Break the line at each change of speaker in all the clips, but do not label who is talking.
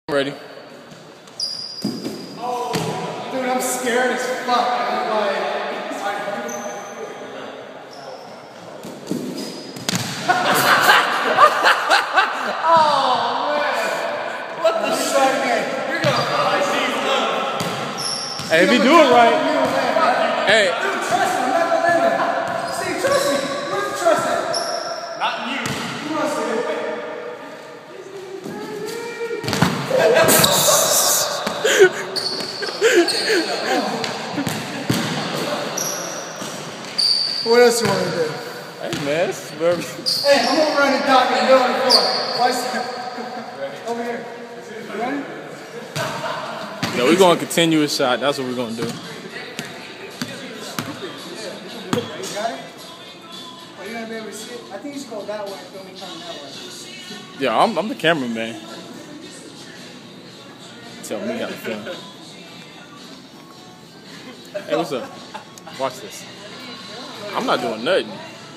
Ready?
Oh, dude, I'm scared as fuck. I'm like, oh man! What the shit? You're gonna
Hey, if you do it right, hey.
Dude, trust me, I'm not gonna land that. See, trust me. You have to trust that.
Not you.
Come on, Steve. What else you want to do?
Hey man, this is very...
Hey, I'm gonna run the dock in the middle of the floor. Watch that. Over here. You ready?
Yeah, we're going to continuous shot. That's what we're going to do.
You got it? Are you gonna be able to see it? I think you should go that way and film me coming that way.
Yeah, I'm the cameraman. Tell me how to film. Hey, what's up? Watch this. I'm not doing nothing.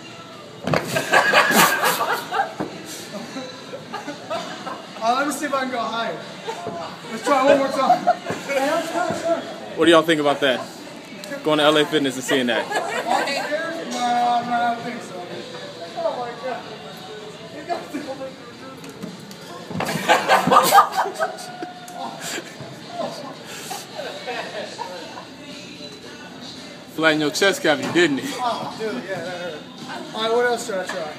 Let me see if I can go higher. Let's try one more time.
What do y'all think about that? Going to LA Fitness and seeing that.
No, I don't think so. Oh my god. You got
Flattened your chest cavity, didn't it?
Oh, dude, yeah, that hurt. Alright, what else should I try?